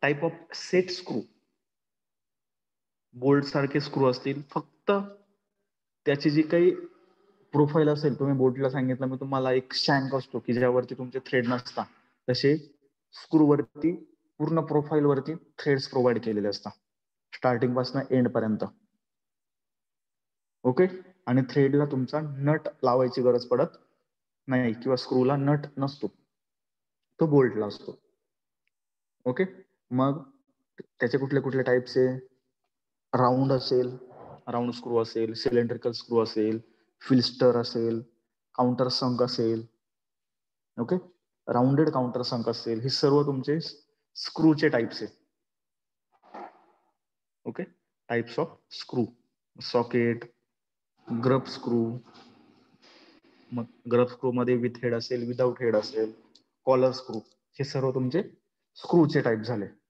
Type of set screw. Bolt सारखे screw असतील, फक्त त्याची जी काही प्रोफाईल असेल, तुम्ही बोल्टला सांगितलं मी तुम्हाला एक शँक असतो की ज्यावरती तुमचे थ्रेड नसतात, तसे स्क्रूवरती पूर्ण प्रोफाईल वरती थ्रेड्स प्रोव्हाइड केलेले असतात स्टार्टिंग पासून एंड पर्यंत. ओके. आणि थ्रेडला तुमचा नट लावायची गरज पडत नाही किंवा स्क्रूला नट नसतो, तो बोल्टला असतो. ओके. मग त्याचे कुठले कुठले टाइप्स आहे? राऊंड असेल, राऊंड स्क्रू असेल, सिलेंड्रिकल स्क्रू असेल, फिल्स्टर असेल, काउंटर संक असेल. ओके. राऊंडेड काउंटर संक असेल, हे सर्व तुमचे स्क्रूचे टाइप्स आहेत. Okay. Types of screw. Socket, grub screw, मग ग्रब स्क्रू मध्ये विथ हेड असेल, विदाउट हेड असेल, कॉलर स्क्रू, हे सर्व तुमचे स्क्रूचे टाइप झाले.